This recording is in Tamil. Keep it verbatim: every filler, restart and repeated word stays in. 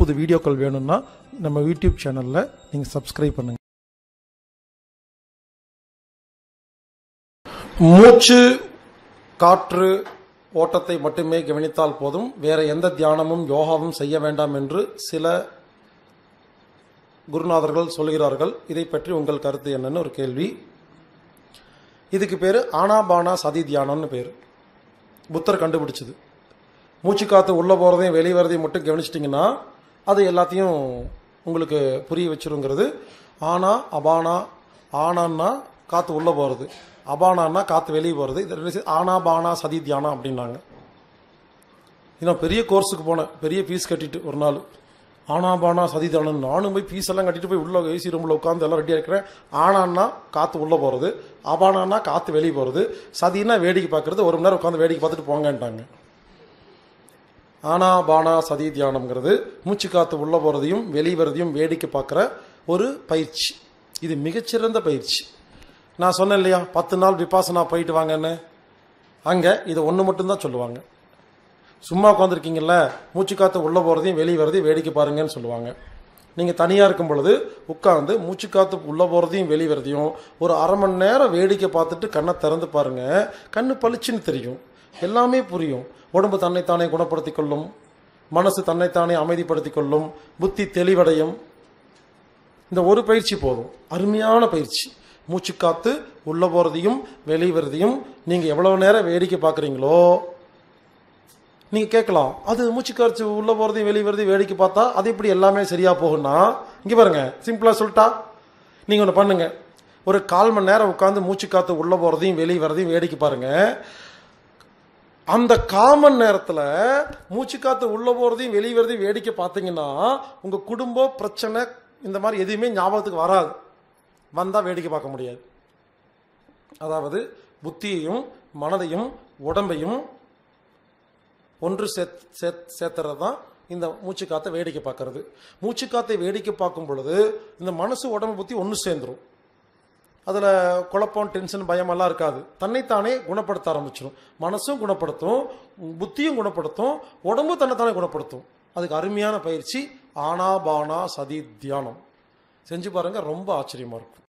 புது வீடியோக்கள் வேணும்னா நம்ம யூடியூப் சேனல்ல நீங்க சப்ஸ்கிரைப் பண்ணுங்க. மூச்சு காற்று ஓட்டத்தை மட்டுமே கவனித்தால் போதும், வேற எந்த தியானமும் யோகாவும் செய்ய வேண்டாம் என்று சில குருநாதர்கள் சொல்கிறார்கள். இதை பற்றி உங்கள் கருத்து என்னன்னு ஒரு கேள்வி. இதுக்கு பேரு ஆனாபானா சதி தியானம்னு பேரு. புத்தர் கண்டுபிடிச்சது. மூச்சு காத்து உள்ள போறதையும் வெளியே வரதையும் மட்டும் கவனிச்சிட்டிங்கன்னா அது எல்லாத்தையும் உங்களுக்கு புரிய வச்சிருங்கிறது. ஆனா அபானா, ஆனான்னா காத்து உள்ள போறது, அபானான்னா காத்து வெளியே போறது. இது ஆனாபானா சதி தியானம் அப்படின்னாங்க. நான் பெரிய கோர்ஸுக்கு போனேன், பெரிய ஃபீஸ் கட்டிட்டு ஒரு நாள். ஆனாபானா சதி தியானம் நானும் போய் ஃபீஸ் எல்லாம் கட்டிட்டு போய் உள்ள ஏசி ரூம்ல உட்காந்து எல்லாம் ரெடியா இருக்கிறேன். ஆனான்னா காத்து உள்ள போறது, அபானான்னா காத்து வெளியே போறது, சதினா வேடிக்கை பார்க்கறது. ஒரு மணி நேரம் உட்காந்து வேடிக்கை பார்த்துட்டு போங்கன்ட்டாங்க. ஆனாபானா சதி தியானம்ங்கிறது மூச்சு காத்து உள்ள போறதையும் வெளிவரதையும் வேடிக்கை பார்க்குற ஒரு பயிற்சி. இது மிகச்சிறந்த பயிற்சி. நான் சொன்னேன் இல்லையா, பத்து நாள் விபாசனா போயிட்டு வாங்கன்னு. அங்க இது ஒன்று மட்டும்தான் சொல்லுவாங்க. சும்மா உட்காந்துருக்கீங்கல்ல, மூச்சு காத்து உள்ள போறதையும் வெளியே வரதையும் வேடிக்கை பாருங்கன்னு சொல்லுவாங்க. நீங்க தனியா இருக்கும் பொழுது உட்காந்து மூச்சு காத்து உள்ள போறதையும் வெளியே வரதையும் ஒரு அரை மணி நேரம் வேடிக்கை பார்த்துட்டு கண்ணை திறந்து பாருங்க. கண்ணு பளிச்சுன்னு தெரியும், எல்லாமே புரியும். உடம்பு தன்னைத்தானே குணப்படுத்திக் கொள்ளும், மனசு தன்னைத்தானே அமைதிப்படுத்திக் கொள்ளும், புத்தி தெளிவடையும். இந்த ஒரு பயிற்சி போதும், அருமையான பயிற்சி. மூச்சு காத்து உள்ள போறதையும் வெளிவரதையும் நீங்க எவ்வளவு நேரம் வேடிக்கை பார்க்குறீங்களோ, நீங்க கேட்கலாம், அது மூச்சு காற்று உள்ள போறதையும் வெளிவரதையும் வேடிக்கை பார்த்தா அது எப்படி எல்லாமே சரியா போகும்னா, இங்க பாருங்க, சிம்பிளா சொல்லிட்டா, நீங்க ஒன்று பண்ணுங்க. ஒரு கால் மணி நேரம் உட்காந்து மூச்சு காத்து உள்ள போறதையும் வெளியே வரதையும் வேடிக்கை பாருங்க. அந்த கால் மணி நேரத்துல மூச்சு காத்து உள்ள போறதையும் வெளியே வரதையும் வேடிக்கை பார்த்தீங்கன்னா உங்க குடும்பம் பிரச்சனை இந்த மாதிரி எதுவுமே ஞாபகத்துக்கு வராது. வந்தா வேடிக்கை பார்க்க முடியாது. அதாவது புத்தியையும் மனதையும் உடம்பையும் ஒன்று சேர்த்துறது தான் இந்த மூச்சு காத்தை வேடிக்கை பார்க்கறது. மூச்சு காத்தை வேடிக்கை பார்க்கும் பொழுது இந்த மனசு உடம்பு புத்தி ஒன்று சேர்ந்துடும். அதில் குழப்பம், டென்ஷன், பயம் எல்லாம் இருக்காது. தன்னைத்தானே குணப்படுத்த ஆரம்பிச்சிடும். மனசும் குணப்படுத்தும், புத்தியும் குணப்படுத்தும், உடம்பும் தன்னைத்தானே குணப்படுத்தும். அதுக்கு அருமையான பயிற்சி ஆனாபானா சதி தியானம். செஞ்சு பாருங்க, ரொம்ப ஆச்சரியமா இருக்கும்.